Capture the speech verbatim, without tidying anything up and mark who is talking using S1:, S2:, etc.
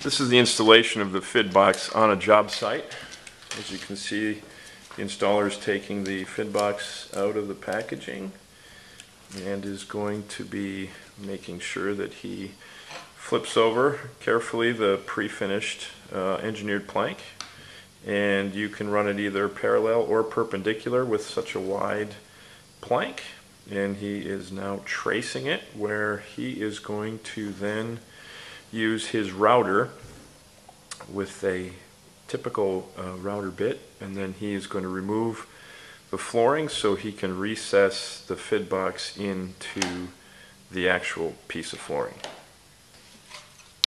S1: This is the installation of the Fidbox on a job site. As you can see, the installer is taking the Fidbox out of the packaging and is going to be making sure that he flips over carefully the pre-finished uh, engineered plank, and you can run it either parallel or perpendicular with such a wide plank. And he is now tracing it, where he is going to then use his router with a typical uh, router bit, and then he is going to remove the flooring so he can recess the Fidbox into the actual piece of flooring.